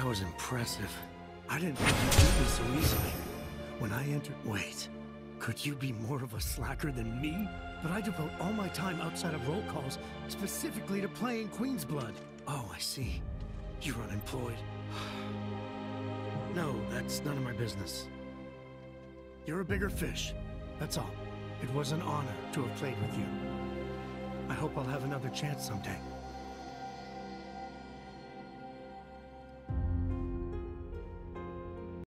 That was impressive. I didn't think you'd beat me so easily. When I entered... Wait. Could you be more of a slacker than me? But I devote all my time outside of roll calls specifically to playing Queen's Blood. Oh, I see. You're unemployed. No, that's none of my business. You're a bigger fish. That's all. It was an honor to have played with you. I hope I'll have another chance someday.